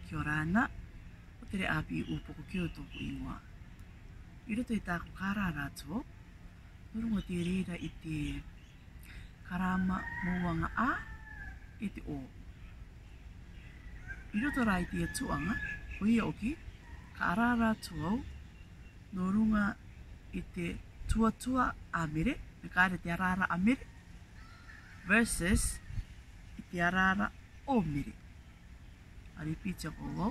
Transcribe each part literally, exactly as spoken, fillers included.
Kia ora ana, o te re api upoko ki o tōku ingoa. I roto i tāku kāra rātua, nurunga te reira i te karama mauanga a, e te o. I roto rā i te atuanga, o ia oki, ka ara rātua au, nurunga i te tuatua a mere, me kāre te arara a mere, versus i te arara o mere. A repeat ko wau.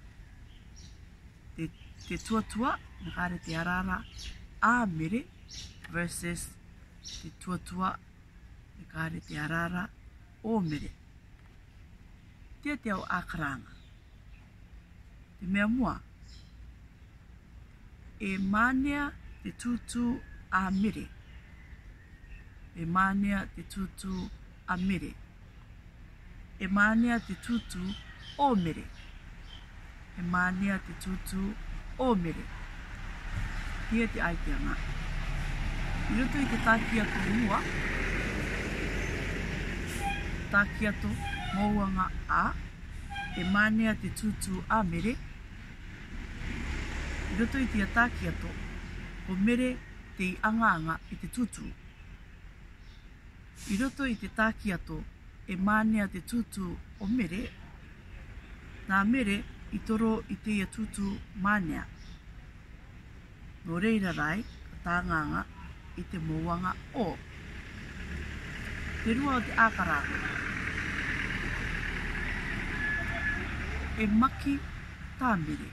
Te, te tuatua, me kāre te arara a mere, versus te tuatua, me kāre te arara o mere. Tia te au ākaranga. Te mea mua, e mānea te tutu a mere. E mānea te tutu a mere. E mānea te tutu o mere. E mānea te tutu o mere. Tia te aiteanga. I roto i te tākiato mua, tākiato mauanga a, e mānea te tutu a mere. I roto i te tākiato, o mere te anganga i te tutu. I roto i te tākiato, e mānea te tutu o mere, nā mere i toro i te ia tutu mānea. Nō reira rai, ka tānganga i te moanga o. Te rua o te ākaranga. E maki tā mere.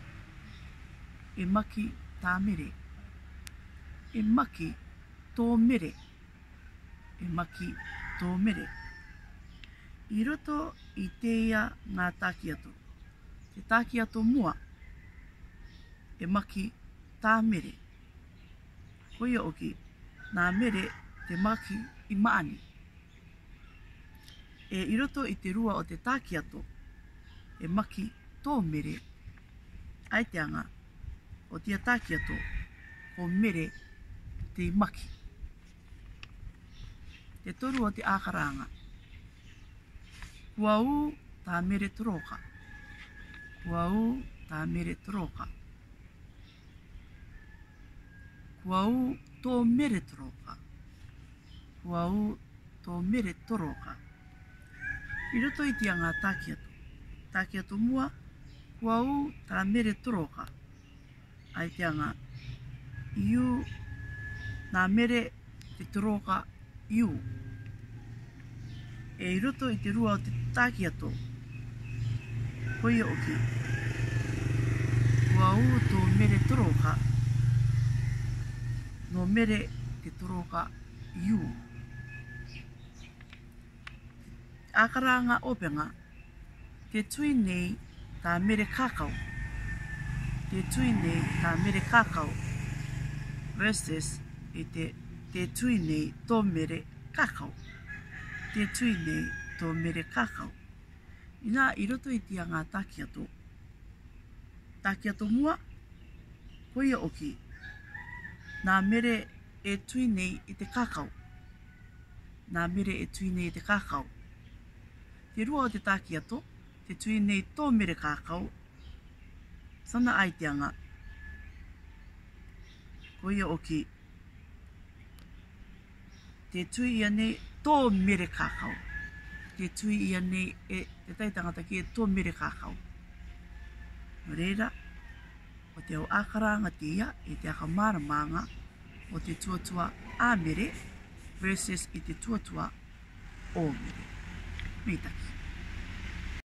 E maki tā mere. E maki tō mere. E maki tō mere. I roto i te ia ngā tākiato. Te tākiato mua. E maki tā mere. Koia oki, nā mere te maki i maani. E i roto i te rua o te tākiato. E maki tō mere. Aiteanga. O tia tākiato, o mere te maki. Te toru o te ākaranga. Kua u tā mere toroka. Kua u tā mere toroka. Kua u tō mere toroka. Kua u tō mere toroka. I roto i tia ngā tākiato. Tākiato mua, kua u tā mere toroka. Aiteanga, iu, nā mere te toroka iu. E i roto i te rua o te tākiato, koia oki. Kua u tō mere toroka, no mere te toroka iu. Ākaranga openga, te tui nei tā mere kakau. Te tui nei tā mere kakau versus i te, te tui nei tō mere kakau. Te tui nei tō mere kakau. Ina i roto i tia ngā tākiato. Tākiato mua, koia oki. Nā mere e tui nei i te kakau. Nā mere e tui nei i te kakau. Te rua o te tākiato, te tui nei tō mere kakau. Sana aiteanga, koia oki, te tui ia nei tō mere kakau. Te tui ia nei e te taitangata ki e tō mere kakau. No reira, o te au ākaranga te ia e te akamaramanga o te tuatua a mere versus i te tuatua o mere. Meitaki.